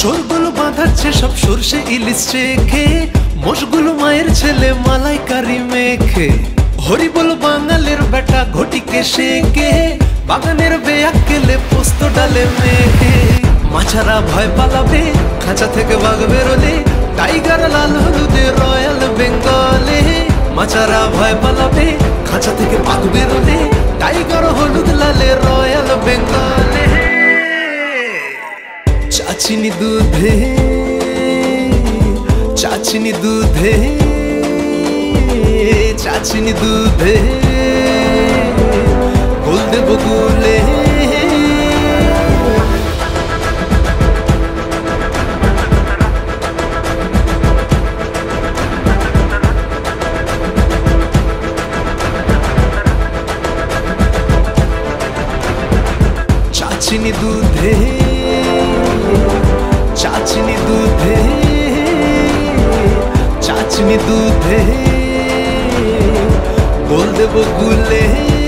শোরগুলো বাঁধাচ্ছে সব সরষে ইলিশ চেখে, মোষগুলো মায়ের ছেলে মালাইকারি মেখে। হরি বল বাঙালির বেটা ঘটিকে শেখে, বাগানের বেয়াক্কেলে পোস্ত ডালে মেখে। মাছারা ভয় পালাবে খাঁচা থেকে বাঘ বেরোলে, টাইগার লাল হলুদে রয়্যাল বেঙ্গলে। মাছারা ভয় পালাবে খাঁচা থেকে বাঘ বেরোলে, টাইগার হলুদ লালে রয়্যাল বেঙ্গলে। চাচিনি দুধে চাচিনি দুধে চাচিনি দুধে গোল দেব গুলে। চাচিনি দুধে চাচিনি দুধে চাচিনি দুধে গোল দেব গুলে।